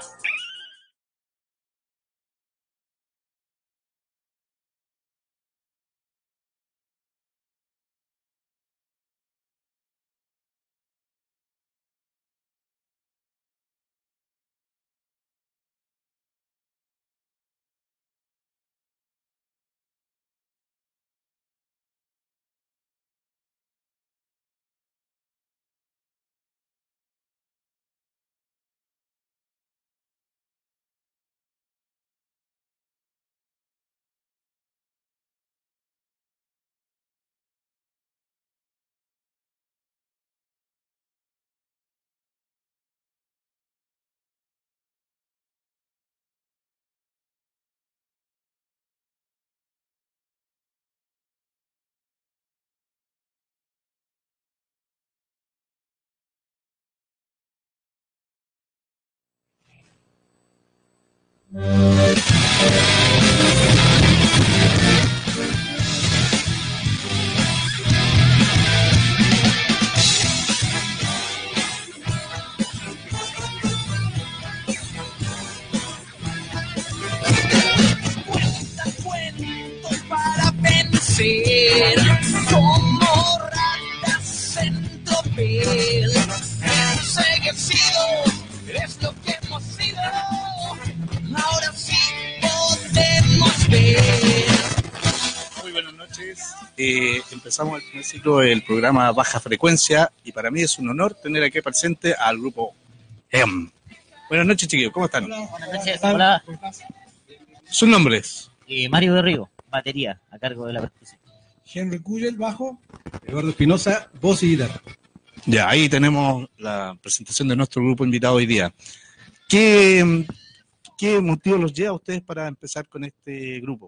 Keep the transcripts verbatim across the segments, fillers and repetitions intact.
Como ratas en tropel, sé que sido, es lo que hemos sido, ahora sí podemos ver. Muy buenas noches, eh, empezamos el primer ciclo del programa Baja Frecuencia y para mí es un honor tener aquí presente al grupo Hem. Buenas noches, chiquillos, ¿cómo están? Hola, buenas noches, hola. ¿Sus nombres? Eh, Mario de Río, batería, a cargo de la percusión. Henry Cuyel, bajo. Eduardo Espinosa, voz y guitarra. Ya, ahí tenemos la presentación de nuestro grupo invitado hoy día. ¿Qué, qué motivo los lleva a ustedes para empezar con este grupo?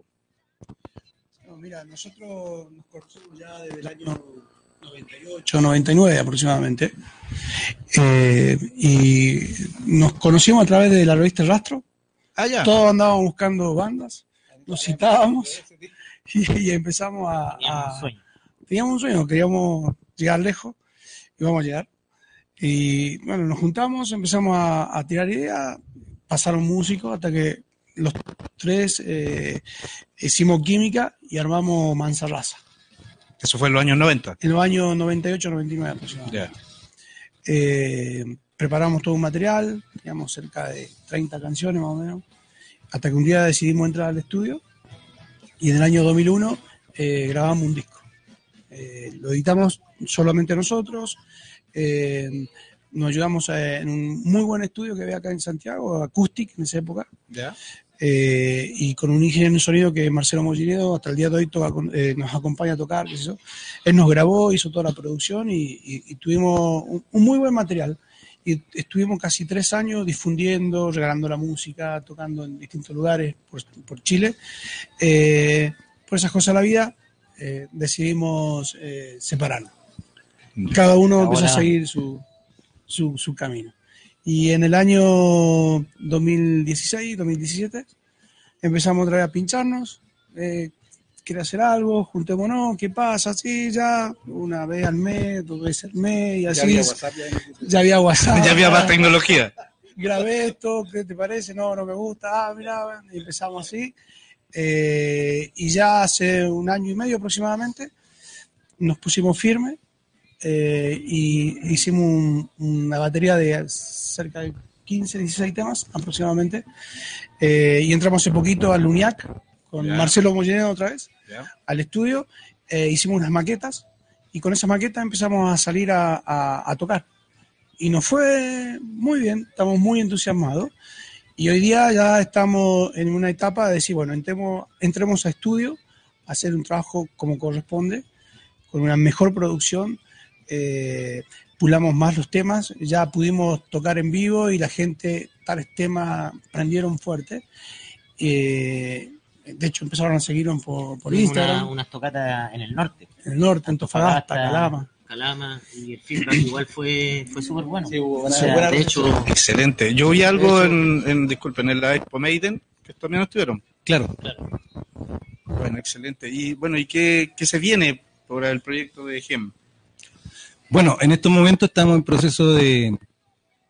No, mira, nosotros nos conocemos ya desde el año noventa y ocho, noventa y nueve aproximadamente. Eh, y nos conocimos a través de la revista El Rastro. Ah, ya. Todos andábamos buscando bandas, nos citábamos y, y empezamos a... Teníamos a un sueño. Teníamos un sueño, queríamos llegar lejos y vamos a llegar. Y bueno, nos juntamos, empezamos a, a tirar ideas, pasaron músicos hasta que los tres eh, hicimos química y armamos Manzarraza. Eso fue en los años noventa. En los años noventa y ocho, noventa y nueve aproximadamente. Ya. Eh, preparamos todo un material, teníamos cerca de treinta canciones más o menos, hasta que un día decidimos entrar al estudio y en el año dos mil uno eh, grabamos un disco. Eh, lo editamos solamente nosotros, eh, nos ayudamos a, en un muy buen estudio que había acá en Santiago, Acoustic en esa época, Ya. eh, y con un ingeniero de sonido que es Marcelo Mollinedo, hasta el día de hoy toca con, eh, nos acompaña a tocar, qué sé yo. Él nos grabó, hizo toda la producción y, y, y tuvimos un, un muy buen material. Y estuvimos casi tres años difundiendo, regalando la música, tocando en distintos lugares por, por Chile. Eh, por esas cosas de la vida eh, decidimos eh, separarnos. Cada uno Ahora... empezó a seguir su, su, su camino. Y en el año dos mil dieciséis, dos mil diecisiete empezamos otra vez a pincharnos. Eh, ¿Quiere hacer algo? Juntémonos, ¿qué pasa? Sí, ya, una vez al mes, dos veces al mes, y así. Ya había WhatsApp. Ya, ya había WhatsApp. Ya había más tecnología. Grabé esto, ¿qué te parece? No, no me gusta. Ah, mira, y empezamos así. Eh, y ya hace un año y medio aproximadamente nos pusimos firmes eh, y hicimos un, una batería de cerca de quince, dieciséis temas aproximadamente. Eh, y entramos hace poquito al UNIAC con yeah. Marcelo Mollinedo otra vez, yeah. al estudio. Eh, hicimos unas maquetas y con esas maquetas empezamos a salir a, a, a tocar. Y nos fue muy bien, estamos muy entusiasmados. Y hoy día ya estamos en una etapa de decir, bueno, entremos, entremos a estudio, a hacer un trabajo como corresponde, con una mejor producción, eh, pulamos más los temas, ya pudimos tocar en vivo y la gente, tales temas prendieron fuerte. Eh, de hecho, empezaron a seguirnos por, por Instagram. Una, unas tocatas en el norte. En el norte, Antofagasta, Calama. Calama, y el feedback igual fue, fue súper bueno. Sí, hubo o sea, de hecho, excelente. Yo vi algo hecho, en, en, disculpen, en la Expo Maiden, que también estuvieron. Claro. claro. Bueno, excelente. Y bueno, ¿y qué, qué se viene por el proyecto de Hem? Bueno, en estos momentos estamos en proceso de,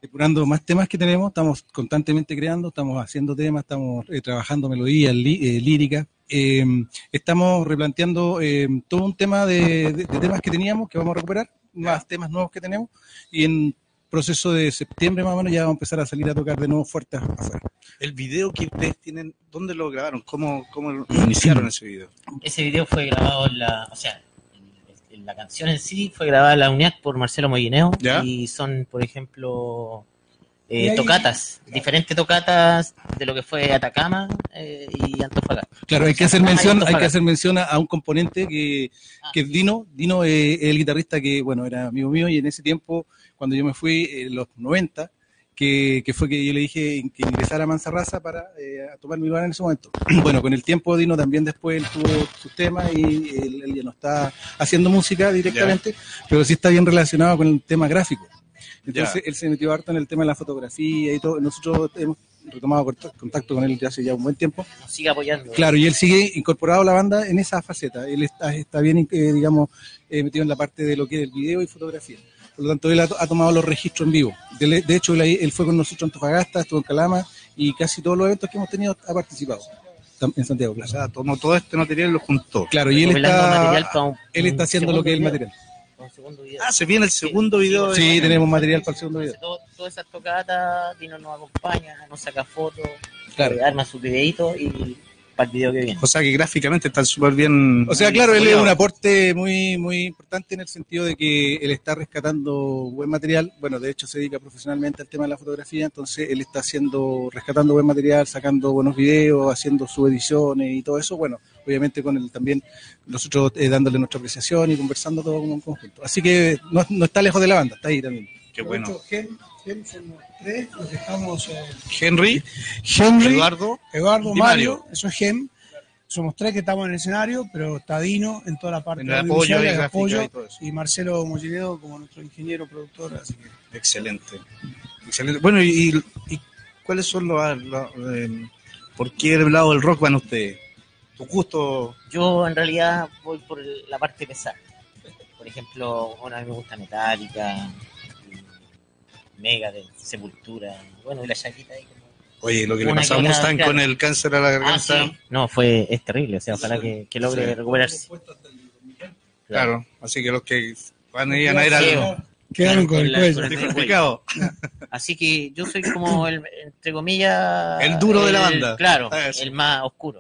depurando más temas que tenemos, estamos constantemente creando, estamos haciendo temas, estamos eh, trabajando melodías, lí- eh, líricas, eh, estamos replanteando eh, todo un tema de, de- de temas que teníamos, que vamos a recuperar, más temas nuevos que tenemos, y en proceso de septiembre más o menos ya vamos a empezar a salir a tocar de nuevo fuertes afuera. El video que ustedes tienen, ¿dónde lo grabaron? ¿Cómo, cómo iniciaron ese video? Ese video fue grabado en la, o sea, en- en la canción en sí fue grabada en la UNIAC por Marcelo Molineo ¿Ya? y son, por ejemplo, Y eh, ahí- tocatas, diferentes tocatas de lo que fue Atacama eh, y Antofagasta. Claro, hay que hacer Atacama y mención, hay que Antofagasta. hacer mención a, a un componente que, Ah, que es Dino, Dino eh, es el guitarrista que, bueno, era amigo mío y en ese tiempo, cuando yo me fui, en los noventa, que, que fue que yo le dije que ingresara a Manzarraza para eh, a tomar mi lugar en ese momento. Bueno, con el tiempo Dino también después él tuvo sus temas y él, él ya no está haciendo música directamente, pero sí está bien relacionado con el tema gráfico. Entonces Ya. él se metió harto en el tema de la fotografía y todo. Nosotros hemos retomado cont- contacto con él ya hace ya un buen tiempo. nos sigue apoyando. Claro, y él sigue incorporado a la banda en esa faceta. Él está, está bien, eh, digamos, eh, metido en la parte de lo que es el video y fotografía. Por lo tanto, él ha, to- ha tomado los registros en vivo. De, de hecho, él, ahí- él fue con nosotros en Antofagasta, estuvo en Calama y casi todos los eventos que hemos tenido ha participado. Tam- En Santiago, O claro. sea, tomó todo este material y lo juntó. Claro, y él Recopilando está, material para un- él está un haciendo lo que es el segundo material. video, un segundo video. Ah, se viene el segundo video. de- Sí, tenemos material para el segundo video. Entonces, todo- todas esas tocatas, Dino nos acompaña, nos saca fotos, Claro. eh, arma sus videitos y para el video que viene. O sea que gráficamente están súper bien. O sea, claro, él es apoyados. un aporte muy muy importante en el sentido de que él está rescatando buen material. Bueno, de hecho se dedica profesionalmente al tema de la fotografía, entonces él está haciendo, rescatando buen material, sacando buenos videos, haciendo sus ediciones y todo eso. Bueno, obviamente con él también nosotros eh, dándole nuestra apreciación y conversando todo como un conjunto. Así que no, no está lejos de la banda, está ahí también. Qué bueno. De hecho, Gen, Gen somos tres, los que estamos, eh, Henry, Henry, Eduardo. Eduardo, y Mario, Mario. eso es Gem. Somos tres que estamos en el escenario, pero está Dino en toda la parte En el audiovisual, apoyo y el gráfica apoyo, y todo eso. y Marcelo Mollinedo como nuestro ingeniero productor. Así que Excelente. Excelente. Bueno, y, y ¿cuáles son los. los, eh, ¿Por qué del lado del rock van ustedes? ¿Tu gusto? Yo en realidad voy por el- la parte pesada. Por ejemplo, bueno, a mí me gusta Metallica, Mega de Sepultura, bueno, y la Shakita ahí como... Oye, lo que le Una pasó a que otra, Mustang claro. con el cáncer a la Ah, garganta. sí. No, fue, es terrible, o sea, ojalá que, que logre Sí. recuperarse. Claro, así que los que van a ir a ir Sí, al. quedaron con el la- cuello. con el cuello. Complicado. Así que yo soy como el, entre comillas... El duro de la banda. Claro, Ah, eso. el más oscuro.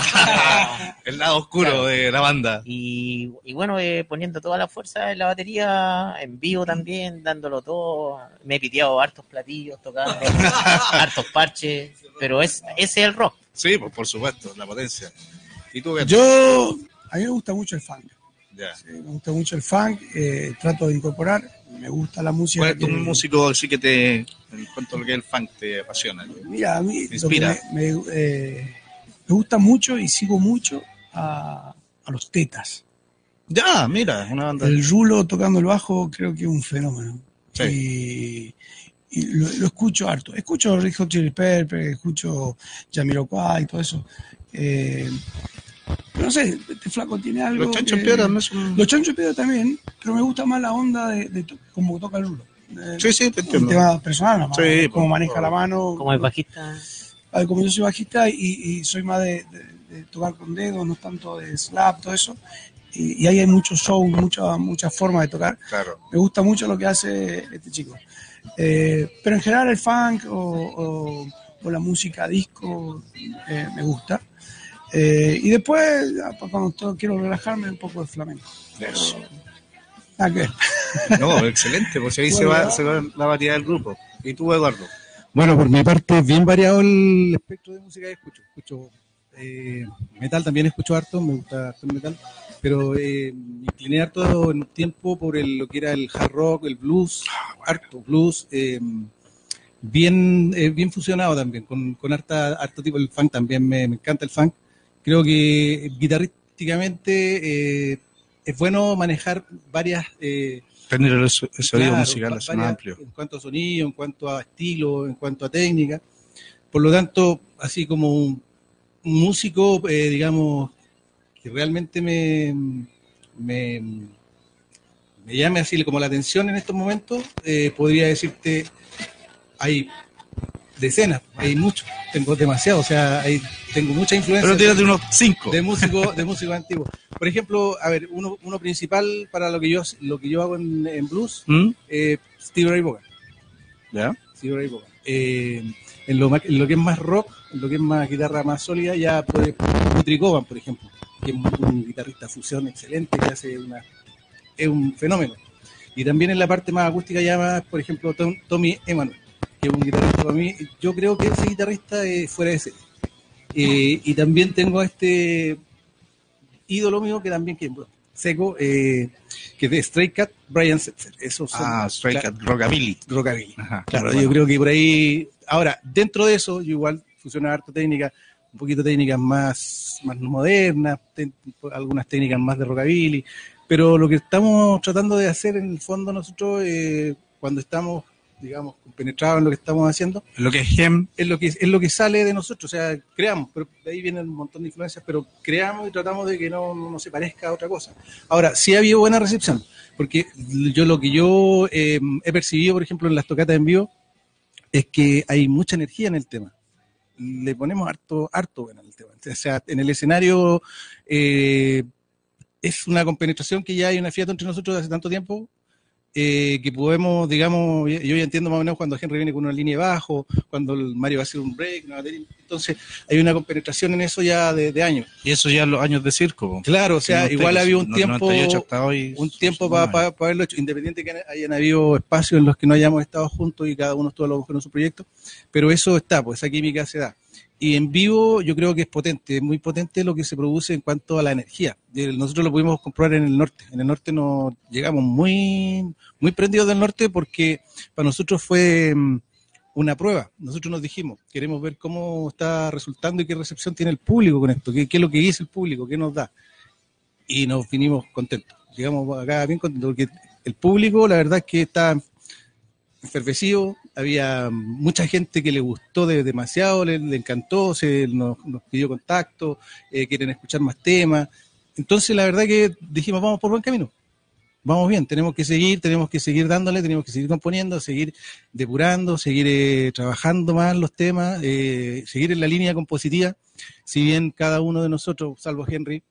El lado oscuro Claro. de la banda. Y, y bueno, eh, poniendo toda la fuerza en la batería, en vivo también, dándolo todo. Me he piteado hartos platillos, tocando, hartos parches, pero es ese es el rock. Sí, pues por supuesto, la potencia. ¿Y tú qué? Yo, a mí me gusta mucho el funk. Ya. Sí, me gusta mucho el funk, eh, trato de incorporar, me gusta la música. ¿Cuál es tu que- músico así que te, en cuanto a lo que es el funk, te apasiona? Mira, a mí ¿Te lo que inspira? me, me, eh, me gusta mucho y sigo mucho a, a los Tetas. Ya, mira, una banda. El Rulo tocando el bajo creo que es un fenómeno. Sí. Y, y lo, lo escucho harto. Escucho Red Hot Chili Peppers, escucho Jamiroquai y todo eso. Eh, pero no sé, este flaco tiene algo. Los chanchos que- piedra no son. Los Chanchos Piedra también, pero me gusta más la onda de, de to- como toca el Rulo. Eh, Sí, sí, te un entiendo. tema personal, nomás, Sí, cómo pues, maneja por- la mano. Como el bajista. A ver, como yo soy bajista y, y soy más de, de- de tocar con dedos, no tanto de slap, todo eso, y, y ahí hay mucho show, mucha, muchas formas de tocar. Claro. Me gusta mucho lo que hace este chico. Eh, pero en general el funk o, o- o la música disco eh, me gusta. Eh, y después, ya, pa- cuando todo- quiero relajarme, un poco de flamenco. Eso. Nada que ver. No, excelente, pues ahí se va, se va la variedad del grupo. ¿Y tú, Eduardo? Bueno, por mi parte es bien variado el espectro de música que escucho. Escucho eh, metal, también escucho harto, me gusta harto el metal, pero eh, me incliné harto en un tiempo por el- lo que era el hard rock, el blues, harto blues, eh, bien eh, bien fusionado también, con, con harta, harto tipo, el funk también me, me encanta el funk. Creo que guitarrísticamente eh, es bueno manejar varias... eh, Tener el, so- el sonido Claro, musical va- es varias- más amplio. En cuanto a sonido, en cuanto a estilo, en cuanto a técnica. Por lo tanto, así como un, un músico, eh, digamos, que realmente me, me, me llame así como la atención en estos momentos, eh, podría decirte hay decenas, hay muchos, tengo demasiado, o sea, hay, tengo mucha influencia. Pero tírate unos cinco. De músicos, de músicos antiguos. Por ejemplo, a ver, uno, uno principal para lo que yo, lo que yo hago en, en blues, ¿Mm? eh, Stevie Ray Vaughan. ¿Ya? Stevie Ray Vaughan. Eh, en, lo, ma- en lo que es más rock, en lo que es más guitarra más sólida, ya pues Guthrie Govan, por ejemplo, que es un, un guitarrista fusión excelente, que hace una, es un fenómeno. Y también en la parte más acústica ya más, por ejemplo, Tom- Tommy Emmanuel, que es un guitarrista para mí, yo creo que ese guitarrista es fuera de serie. Eh, y también tengo a este ídolo mío que también que bueno, seco, eh, que es de Stray Cat, Brian Setzer. Esos son, Ah, Strike claro, at Rockabilly. Rockabilly. Ajá. Claro, Bueno. yo creo que por ahí. Ahora, dentro de eso, yo igual funciona harto técnicas, un poquito técnicas más, más modernas, te- algunas técnicas más de Rockabilly. Pero lo que estamos tratando de hacer en el fondo nosotros, eh, cuando estamos, digamos, compenetrados en lo que estamos haciendo, Lo que es Gem, es lo que es lo que sale de nosotros, o sea, creamos, pero de ahí vienen un montón de influencias, pero creamos y tratamos de que no, no se parezca a otra cosa. Ahora, sí ha habido buena recepción, porque yo lo que yo eh, he percibido, por ejemplo, en las tocatas en vivo, es que hay mucha energía en el tema. Le ponemos harto, harto bueno en el tema. O sea, en el escenario eh, es una compenetración que ya hay una fiesta entre nosotros de hace tanto tiempo, eh, que podemos, digamos, yo ya entiendo más o menos cuando Henry viene con una línea de bajo, cuando el Mario va a hacer un break, una batería, entonces hay una compenetración en eso ya de, de años. y eso ya en los años de circo. po. Claro, o sea, Sí, no, igual no, había un no, tiempo, noventa y ocho hasta hoy, un son- tiempo son para buenos años. haberlo hecho, independiente que hayan habido espacios en los que no hayamos estado juntos y cada uno estuvo a lo mejor en su proyecto, pero eso está, pues esa química se da. Y en vivo yo creo que es potente, es muy potente lo que se produce en cuanto a la energía. Eh, Nosotros lo pudimos comprobar en el norte. En el norte nos llegamos muy, muy prendidos del norte porque para nosotros fue mm, una prueba. Nosotros nos dijimos, queremos ver cómo está resultando y qué recepción tiene el público con esto, qué, qué es lo que dice el público, qué nos da. Y nos vinimos contentos. Llegamos acá bien contentos porque el público, la verdad es que está efervescido, había mucha gente que le gustó de, demasiado, le, le encantó, se nos, nos pidió contacto, eh, quieren escuchar más temas. Entonces la verdad que dijimos, vamos por buen camino, vamos bien, tenemos que seguir, tenemos que seguir dándole, tenemos que seguir componiendo, seguir depurando, seguir eh, trabajando más los temas, eh, seguir en la línea compositiva, si bien cada uno de nosotros, salvo Henry,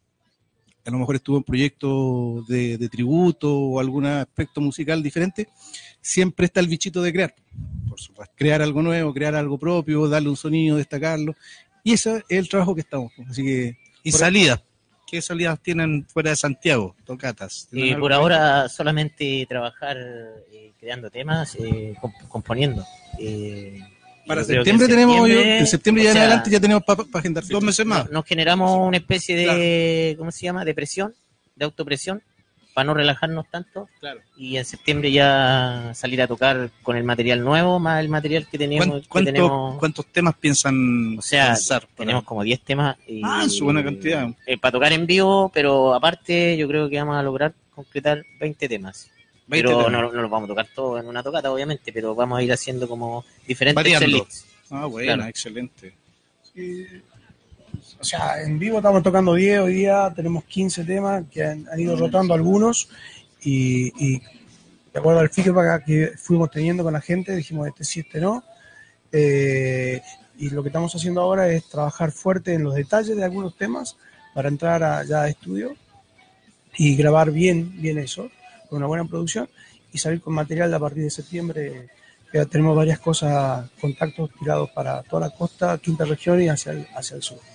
a lo mejor estuvo en proyectos de, de tributo o algún aspecto musical diferente, siempre está el bichito de crear, por supuesto, crear algo nuevo, crear algo propio, darle un sonido, destacarlo, y ese es el trabajo que estamos. Así que Y por- salidas. ¿Qué salidas tienen fuera de Santiago? Tocatas. ¿Tienen Eh, algo por ahí? ahora solamente trabajar eh, creando temas, eh, comp- componiendo. Eh, y para yo creo que septiembre en tenemos, yo- septiembre, en septiembre o ya en sea, adelante ya tenemos para agendar Dos fechas. meses más. no- nos generamos una especie de, ¿cómo se llama? De presión, de autopresión, para no relajarnos tanto. Claro. Y en septiembre ya salir a tocar con el material nuevo, más el material que teníamos. ¿Cuán- que cuánto- tenemos ¿Cuántos temas piensan o sea, lanzar? para- tenemos como diez temas. Y, Ah, su buena cantidad. eh, para tocar en vivo, pero aparte yo creo que vamos a lograr completar veinte temas. veinte Pero temas. no, no los vamos a tocar todos en una tocata, obviamente, pero vamos a ir haciendo como diferentes Variando. playlists. Ah, buena, Claro. excelente. Sí. O sea, en vivo estamos tocando diez, hoy día tenemos quince temas que han, han ido rotando algunos y, y de acuerdo al feedback que fuimos teniendo con la gente, dijimos este sí, este no. Eh, y lo que estamos haciendo ahora es trabajar fuerte en los detalles de algunos temas para entrar a, ya a estudio y grabar bien, bien eso, con una buena producción y salir con material a partir de septiembre. Ya tenemos varias cosas, contactos tirados para toda la costa, quinta región y hacia el, hacia el sur.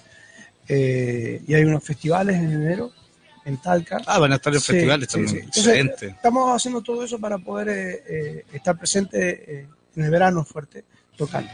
Eh, y hay unos festivales en enero en Talca. Ah, van a estar en Sí, festivales sí, también. sí. Entonces, Excelente. estamos haciendo todo eso para poder eh, eh, estar presente eh, en el verano fuerte, tocando.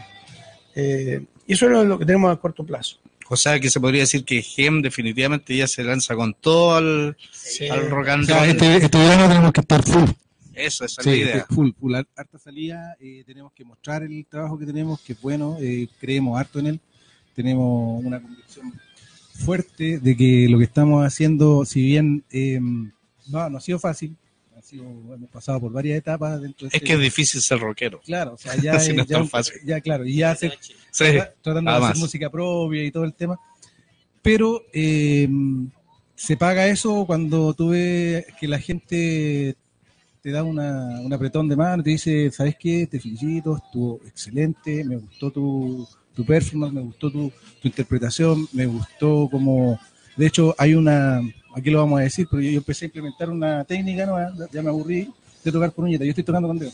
Eh, y eso es lo que tenemos a corto plazo. O sea, que se podría decir que Gem definitivamente ya se lanza con todo al, Sí. al rock O and sea, roll. este, este verano tenemos que estar full. Eso, esa es Sí, la idea. full, full, har- harta salida, eh, tenemos que mostrar el trabajo que tenemos, que es bueno, eh, creemos harto en él, tenemos una convicción fuerte de que lo que estamos haciendo, si bien eh, no, no ha sido fácil, ha sido, hemos pasado por varias etapas dentro de Es este- que es difícil ser rockero. claro, o sea, ya, Si no es- es ya, tan un- fácil. ya claro, y ya hacer, Sí, trata- tratando de además. hacer música propia y todo el tema, pero eh, se paga eso cuando tú ves que la gente te da una, un apretón de mano, te dice, ¿sabes qué? Te felicito, estuvo excelente, me gustó tu, tu performance, me gustó tu, tu interpretación, me gustó como... De hecho, hay una, aquí lo vamos a decir, pero yo, yo empecé a implementar una técnica nueva, ya me aburrí de tocar por uñeta, yo estoy tocando con dedo.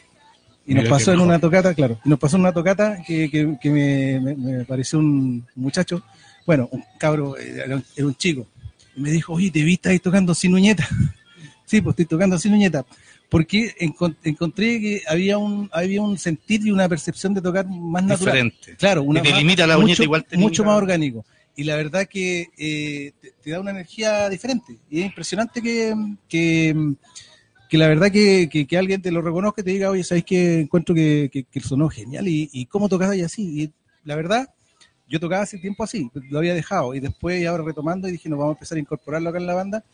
Y nos Mira pasó qué en mejor. una tocata, claro, y nos pasó en una tocata que, que, que me, me, me pareció un muchacho, bueno, un cabro, era, era un chico, y me dijo, oye, te vi ahí tocando sin uñeta. Sí, pues estoy tocando sin uñeta. Porque encont- encontré que había un había un sentir y una percepción de tocar más natural. Diferente. Claro, una Y te más- limita la mucho, uñeta, igual te mucho limita. más orgánico. Y la verdad que eh, te, te da una energía diferente. Y es impresionante que, que, que la verdad que, que, que alguien te lo reconozca y te diga, oye, ¿sabes qué? Encuentro que, que, que sonó genial. Y, y cómo tocabas así. Y la verdad, yo tocaba hace tiempo así, lo había dejado. Y después, y ahora retomando, y dije, nos vamos a empezar a incorporarlo acá en la banda.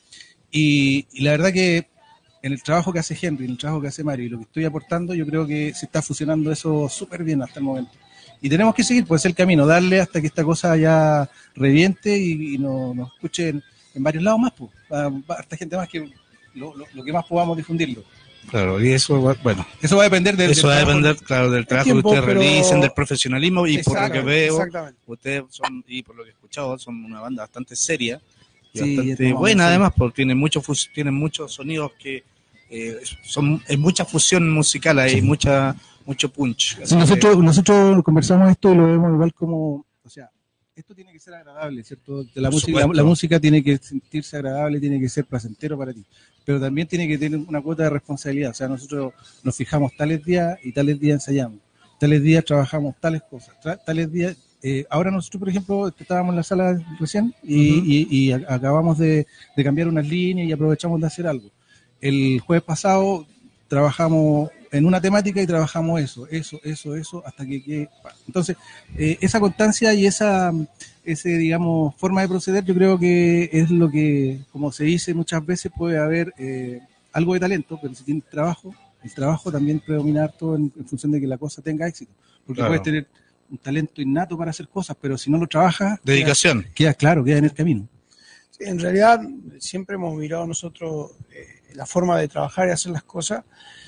Y, y la verdad que en el trabajo que hace Henry, en el trabajo que hace Mario y lo que estoy aportando, yo creo que se está fusionando eso súper bien hasta el momento. Y tenemos que seguir, pues el camino, darle hasta que esta cosa ya reviente y, y nos, nos escuche en, en varios lados más, pues, a, a harta gente más que lo, lo, lo que más podamos difundirlo. Claro, y eso, va- bueno, Eso va a depender del, eso del va a trabajo. depender, claro, del trabajo tiempo, que ustedes pero- realicen, del profesionalismo, y por lo Exacto, que veo, exactamente. ustedes son, y por lo que he escuchado, son una banda bastante seria y Sí, bastante tomamos buena, en serio. además, porque tienen muchos fus- tienen muchos sonidos que eh, son, es mucha fusión musical, hay mucha mucho punch. Sí, nosotros, nosotros conversamos esto y lo vemos igual como, o sea, esto tiene que ser agradable, ¿cierto? De la, Por música, la, supuesto. la música tiene que sentirse agradable, tiene que ser placentero para ti, pero también tiene que tener una cuota de responsabilidad. O sea, nosotros nos fijamos tales días y tales días ensayamos, tales días trabajamos tales cosas, tra- tales días... Eh, ahora nosotros, por ejemplo, estábamos en la sala recién y, Ujú. y- y a- acabamos de, de cambiar unas líneas y aprovechamos de hacer algo. El jueves pasado trabajamos en una temática y trabajamos eso, eso, eso, eso, hasta que quede. Entonces, eh, esa constancia y esa, ese, digamos, forma de proceder, yo creo que es lo que, como se dice muchas veces, puede haber eh, algo de talento, pero si tienes trabajo, el trabajo también predomina harto en, en función de que la cosa tenga éxito. Porque Claro. puedes tener un talento innato para hacer cosas, pero si no lo trabajas, Dedicación. queda, queda claro, queda en el camino. Sí, en realidad, siempre hemos mirado nosotros eh, la forma de trabajar y hacer las cosas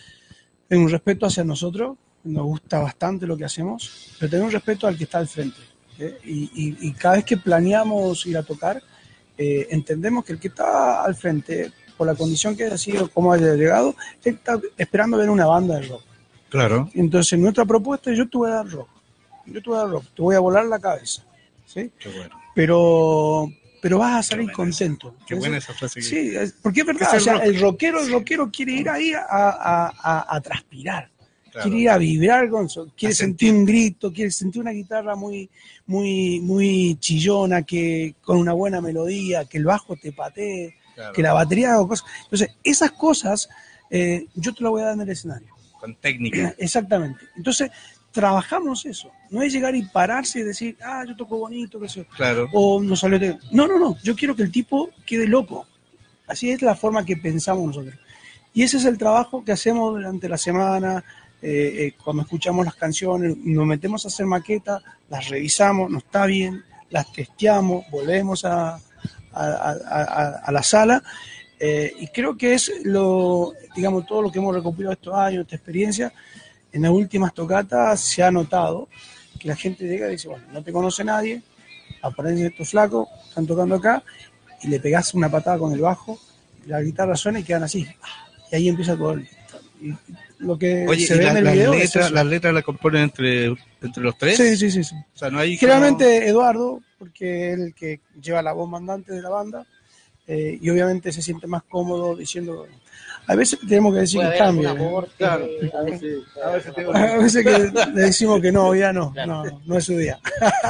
en un respeto hacia nosotros, nos gusta bastante lo que hacemos, pero tener un respeto al que está al frente. ¿eh? Y, y- y cada vez que planeamos ir a tocar, eh, entendemos que el que está al frente, por la condición que haya sido, cómo haya llegado, está esperando ver una banda de rock. Claro. Entonces, nuestra propuesta es: yo te voy a dar rock, yo te voy a dar rock, te voy a volar la cabeza, ¿sí? Qué bueno. Pero, pero vas a salir Qué buena esa. contento. Qué buena esa frase. que- Sí, es- porque es verdad, Es el o sea, rock. el rockero, el rockero quiere ir ahí a, a- a- a transpirar, Claro. quiere ir a vibrar con eso, quiere A sentir sentir. un grito, quiere sentir una guitarra muy, muy, muy chillona, que con una buena melodía, que el bajo te patee, Claro. que la batería haga cosas. Entonces, esas cosas eh, yo te las voy a dar en el escenario. Con técnica. Exactamente. Entonces, trabajamos eso. No es llegar y pararse y decir, ah, yo toco bonito, qué sé yo. Claro. O no salió de... No, no, no. Yo quiero que el tipo quede loco. Así es la forma que pensamos nosotros. Y ese es el trabajo que hacemos durante la semana. eh, eh, cuando escuchamos las canciones, nos metemos a hacer maquetas, las revisamos, no está bien, las testeamos, volvemos a, a, a- a- a la sala. eh, y creo que es lo, digamos, todo lo que hemos recopilado estos años, esta experiencia. En las últimas tocatas se ha notado que la gente llega y dice, bueno, no te conoce nadie, aparecen estos flacos, están tocando acá, y le pegás una patada con el bajo, la guitarra suena y quedan así. Y ahí empieza todo el... y lo que Oye, se ¿y ve la- en el las, video es letras, eso. las letras las componen entre, entre los tres? Sí, sí, sí, sí. O sea, no hay Generalmente Eduardo, porque es el que lleva la voz mandante de la banda, eh, y obviamente se siente más cómodo diciendo... A veces tenemos que decir Puede que haber algún cambie. ¿eh? aporte, Claro. a veces- A veces te- A veces que le decimos que no, ya no, Claro. no, no es su día.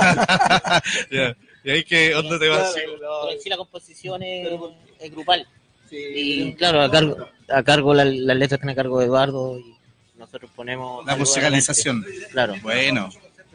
Ya. ¿Y ahí que dónde te vas? Pero en sí la composición es, es grupal. Y claro, a cargo, a cargo la- las letras están a cargo de Eduardo y nosotros ponemos La algo musicalización. adelante. Claro. Bueno.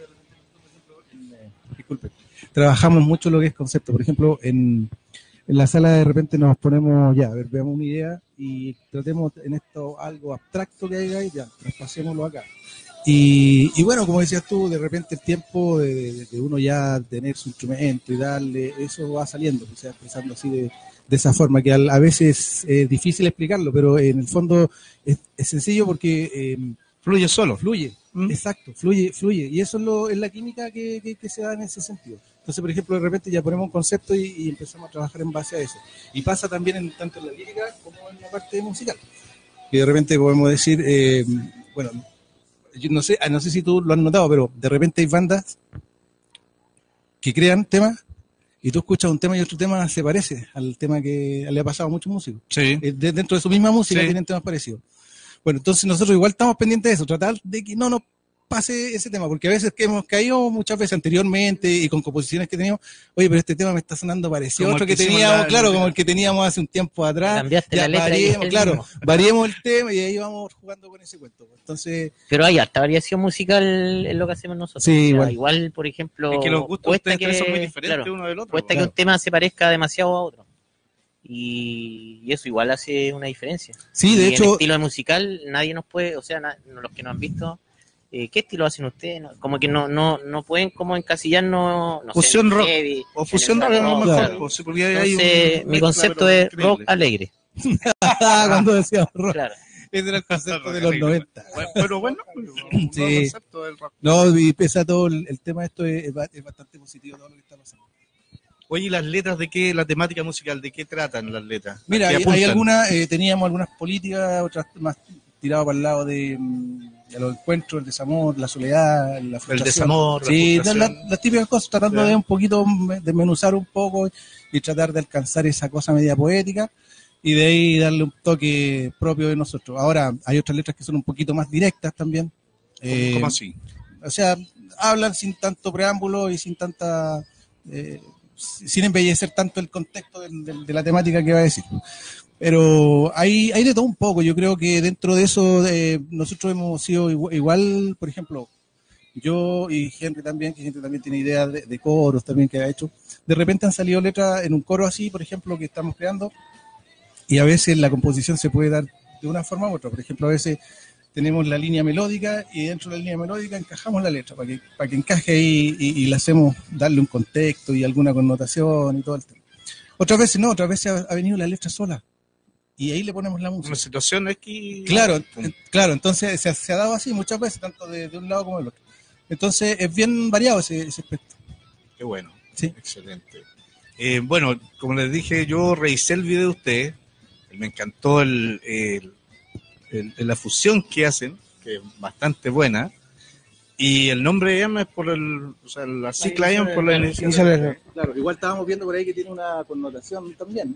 Disculpe. Trabajamos mucho lo que es concepto. Por ejemplo, en, en la sala de repente nos ponemos, ya, a ver, veamos una idea y tratemos en esto algo abstracto que haya y ya, traspasémoslo acá. Y, y bueno, como decías tú, de repente el tiempo de, de- de uno ya tener su instrumento y darle, eso va saliendo, o sea, expresando así de, de esa forma, que al- a veces es difícil explicarlo, pero en el fondo es, es sencillo porque eh, Fluye solo. fluye, ¿Mm? exacto, fluye, fluye, y eso es, lo, es la química que, que, que se da en ese sentido. Entonces, por ejemplo, de repente ya ponemos un concepto y, y empezamos a trabajar en base a eso. Y pasa también en, tanto en la lírica como en la parte musical. Que de repente podemos decir, eh, bueno, yo no sé, no sé si tú lo has notado, pero de repente hay bandas que crean temas y tú escuchas un tema y otro tema se parece al tema que le ha pasado a muchos músicos. Sí. Eh, de- dentro de su misma música Sí. tienen temas parecidos. Bueno, entonces nosotros igual estamos pendientes de eso, tratar de que no nos pase ese tema, porque a veces que hemos caído muchas veces anteriormente y con composiciones que teníamos, oye, pero este tema me está sonando parecido a Como otro el que, que hicimos teníamos, la- claro, como el que teníamos hace un tiempo atrás. Cambiaste Ya la letra y es variemos, el claro, mismo. variemos el tema y ahí vamos jugando con ese cuento. Entonces, Pero hay harta variación musical en lo que hacemos nosotros. Sí, O sea, igual. igual, por ejemplo, Es que los gustos de cuesta ustedes que, tres son muy diferentes claro, uno del otro. cuesta que Claro. un tema se parezca demasiado a otro. Y, y eso igual hace una diferencia. sí, Y de en hecho, estilo musical nadie nos puede, o sea, na- los que no han visto, eh, ¿qué estilo hacen ustedes? No, como que no no no pueden como encasillarnos, no sé, Fusión en el rock. heavy, O en fusión el rock rap a lo rock, mejor. claro. Pues, sí, porque hay un Entonces, mi mezcla, concepto pero es increíble. rock alegre. cuando decíamos rock, Claro. ese era el concepto Rock de los alegre. noventa. Bueno, pero bueno, un Sí. nuevo concepto del rock. No, y pese a todo el, el tema, esto es, es ba- es bastante positivo todo lo que está pasando. Oye, ¿y las letras de qué, la temática musical, de qué tratan las letras? Mira, ¿A qué hay, hay apuntan? algunas, eh, teníamos algunas políticas, otras más tiradas para el lado de, mm, de los encuentros, el desamor, la soledad, la frustración. desamor, la Sí, frustración. la- las típicas cosas, tratando Ya. de un poquito desmenuzar un poco y tratar de alcanzar esa cosa media poética y de ahí darle un toque propio de nosotros. Ahora, hay otras letras que son un poquito más directas también. ¿Cómo, Eh, cómo así? O sea, hablan sin tanto preámbulo y sin tanta... eh, sin embellecer tanto el contexto del- del- de la temática que va a decir. Pero hay, hay de todo un poco. Yo creo que dentro de eso eh, nosotros hemos sido igual, igual, por ejemplo, yo y Henry también, que Henry también tiene ideas de, de coros también que ha hecho. De repente han salido letras en un coro así, por ejemplo, que estamos creando, y a veces la composición se puede dar de una forma u otra. Por ejemplo, a veces tenemos la línea melódica y dentro de la línea melódica encajamos la letra para que, para que encaje ahí y, y le hacemos darle un contexto y alguna connotación y todo el tema. Otras veces no, otras veces ha, ha venido la letra sola y ahí le ponemos la música. Una situación X. Claro, Pum. eh, claro, entonces se, ha- se ha dado así muchas veces, tanto de, de un lado como del otro. Entonces es bien variado ese, ese aspecto. Qué bueno. Sí. Excelente. Eh, bueno, como les dije, yo revisé el video de ustedes. Me encantó el, el- el- la fusión que hacen, que es bastante buena. Y el nombre de Emma es por el. O sea, la cicla Emma por la inicial. Iniciales. Claro, igual estábamos viendo por ahí que tiene una connotación también.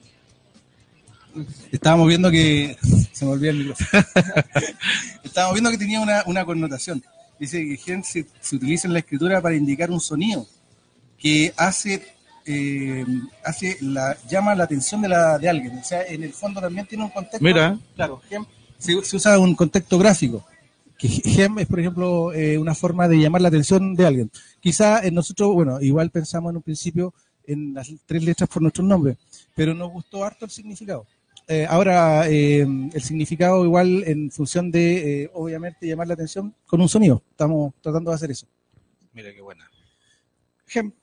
Estábamos viendo que. Se me olvidó el micrófono. Estábamos viendo que tenía una, una connotación. Dice que gen se, se utiliza en la escritura para indicar un sonido que hace. eh, hace la llama la atención de, la, de alguien. O sea, en el fondo también tiene un contexto. Mira. Claro, gem, se, se usa un contexto gráfico. Que gem es, por ejemplo, eh, una forma de llamar la atención de alguien. Quizá en nosotros, bueno, igual pensamos en un principio en las tres letras por nuestros nombres, pero nos gustó harto el significado. Eh, ahora, eh, el significado igual en función de, eh, obviamente, llamar la atención con un sonido. Estamos tratando de hacer eso. Mira qué buena. Gem.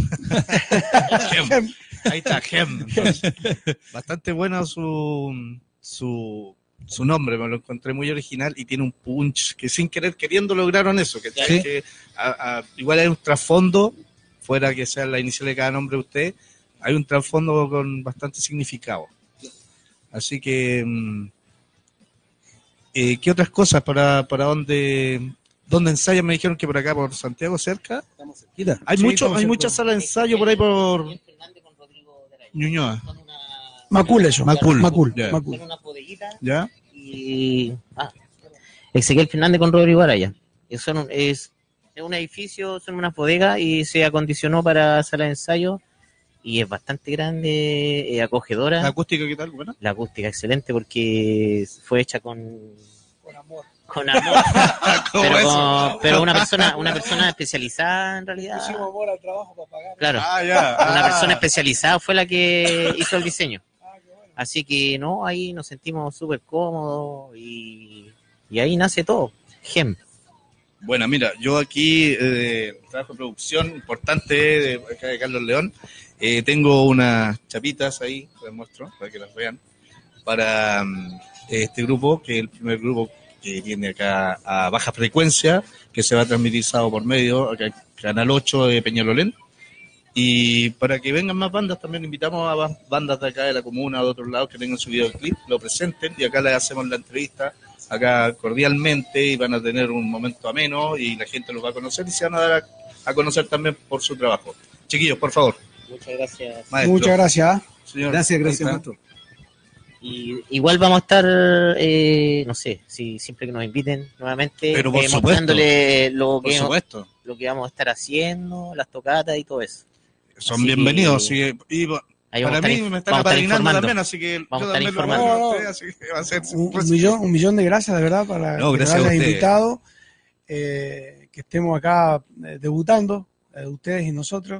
Gem. Ahí está, Gem. Entonces, bastante bueno su, su, su nombre, me lo encontré muy original y tiene un punch que sin querer queriendo lograron eso. Que, Sí. que a- a- igual hay un trasfondo, fuera que sea la inicial de cada nombre de usted, hay un trasfondo con bastante significado. Así que, mm, eh, ¿qué otras cosas para, para dónde, dónde ensayan? Me dijeron que por acá, por Santiago, cerca. Estamos cerquita. Hay Sí, mucho, estamos hay cerca. muchas salas de ensayo por ahí por Miguel Fernández con Rodrigo de Araya. Ñuñoa. Son una- Macul eso. Macul. Macul. Ya. Macul. Son unas bodeguitas ¿Ya? y ah, Ezequiel Fernández con Rodrigo Araya. Y son un, es, es un edificio, son unas bodegas y se acondicionó para sala de ensayo y es bastante grande, eh, acogedora. ¿La acústica qué tal? Bueno. La acústica excelente porque fue hecha con Con amor. con amor, ¿Cómo pero, eso? con- pero una persona una persona especializada en realidad. Pusimos amor al trabajo para pagar. Claro, Ah, ya. una Ah. persona especializada fue la que hizo el diseño. Ah, qué bueno. Así que no, ahí nos sentimos súper cómodos y, y ahí nace todo. Gem. Bueno, mira, yo aquí, eh, trabajo de producción importante de, acá de Carlos León. Eh, tengo unas chapitas ahí, les muestro, para que las vean, para um, este grupo, que es el primer grupo que viene acá a baja frecuencia, que se va a transmitir sábado por medio, acá en Canal ocho de Peñalolén. Y para que vengan más bandas, también invitamos a bandas de acá de la comuna o de otros lados que tengan su videoclip, lo presenten y acá les hacemos la entrevista, acá cordialmente, y van a tener un momento ameno y la gente los va a conocer y se van a dar a, a conocer también por su trabajo. Chiquillos, por favor. Muchas gracias. Maestro. Muchas gracias. Señor, Gracias, ahí gracias, está. maestro. Y igual vamos a estar, eh, no sé, si siempre que nos inviten nuevamente, Pero por eh, supuesto. mostrándole lo Por que, supuesto. lo que vamos a estar haciendo, las tocatas y todo eso. Son Así bienvenidos. que- así que- y, Ahí para vamos a mí estar, me están vamos a estar apadrinando informando. también, así que Vamos yo a estar también lo informando. apoyo a ustedes, así que va a ser Un, un millón, un millón de gracias, de verdad, para No, que gracias nos a hayan ustedes. invitado, eh, que estemos acá eh, debutando, eh, ustedes y nosotros.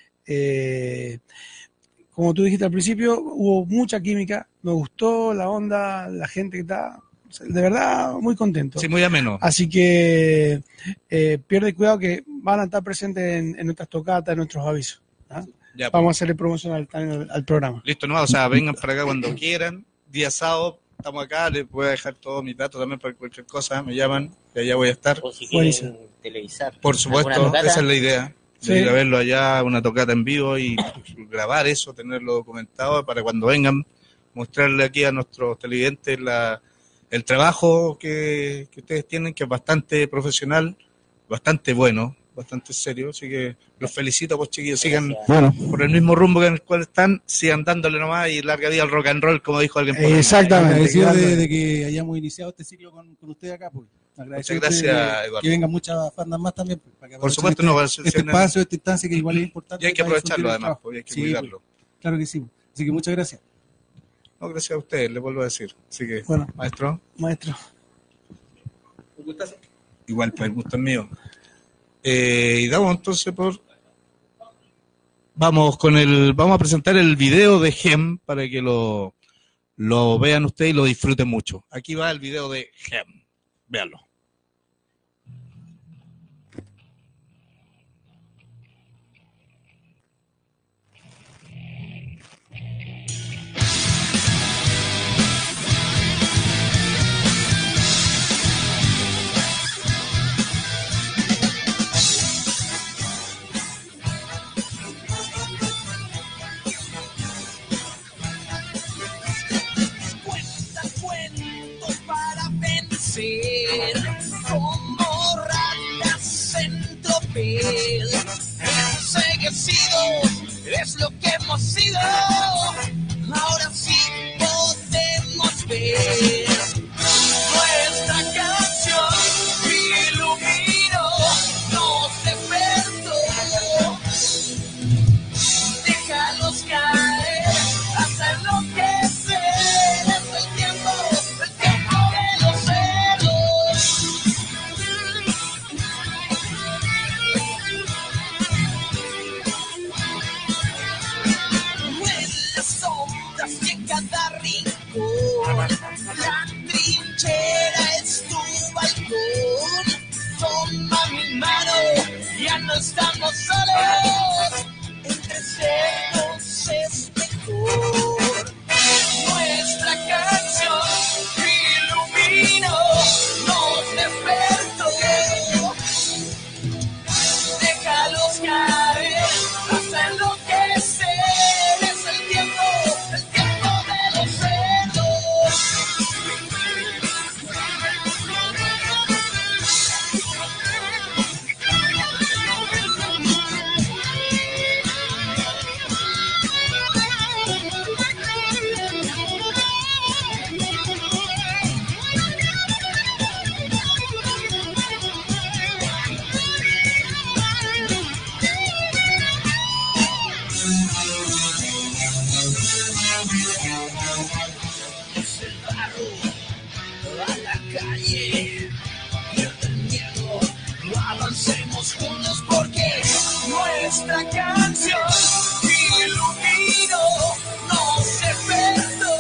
Eh, como tú dijiste al principio, hubo mucha química, me gustó la onda, la gente que está, de verdad, muy contento. Sí, muy ameno. Así que eh, pierde cuidado que van a estar presentes en, en nuestras tocatas, en nuestros avisos. ¿ah? Ya, pues. Vamos a hacerle promoción al, al, al programa. Listo, no, o sea, vengan para acá cuando quieran. Día sábado, estamos acá, les voy a dejar todos mis datos también para cualquier cosa, me llaman, y allá voy a estar. O si Buenísimo. quieren televisar. Por alguna supuesto, tocata, esa es la idea. Sí. De ir a verlo allá, una tocata en vivo y grabar eso, tenerlo documentado para cuando vengan, mostrarle aquí a nuestros televidentes la, el trabajo que, que ustedes tienen, que es bastante profesional, bastante bueno, bastante serio. Así que los felicito, pues chiquillos, sigan Bueno, por el mismo rumbo en el cual están, sigan dándole nomás y larga vida al rock and roll, como dijo alguien por ahí. Exactamente. agradecido de, grande. de que hayamos iniciado este ciclo con, con usted acá. Pues. Agradecido Muchas que- gracias, que, Eduardo. que vengan muchas bandas más también. Pues, para que Por aprovechen supuesto, este, no, para- este si- espacio, esta instancia que igual es importante. Y hay que para difundir aprovecharlo el además, trabajo. pues, hay que Sí, cuidarlo. pues, claro que sí. Así que muchas gracias. No, gracias a ustedes, les vuelvo a decir. Así que, Bueno. maestro, Maestro. igual, pues el gusto es mío. Eh, y damos entonces por... Vamos con el, vamos a presentar el video de Gem para que lo, lo vean ustedes y lo disfruten mucho. Aquí va el video de Gem. Véanlo. Cuenta cuentos para vencer, como ratas en tropel. Enseguecidos es lo que hemos sido, ahora sí podemos ver. Nuestra canción iluminó, nos despertó. Déjalos caer hasta enloquecer. Es el tiempo, el tiempo de los celos. En las sombras y en cada rincón, la trinchera es tu balcón. Toma mi mano, ya no estamos solos. Entre cerdos es mejor. Nuestra canción iluminó, nos despertó. Déjalos caer hasta enloquecer. Es el tiempo, el tiempo de los cerdos. Es el barro a la calle, pierde el miedo, avancemos juntos porque nuestra canción iluminó, nos despertó.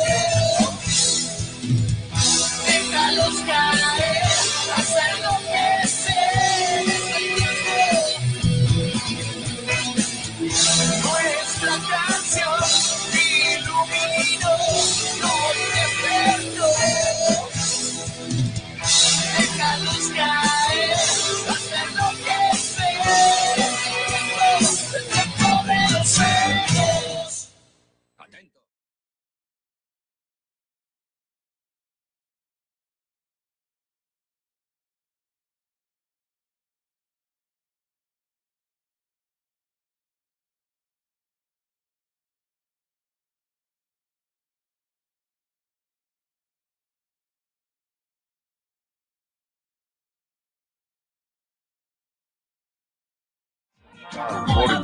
Déjalos caer hasta enloquecer. Por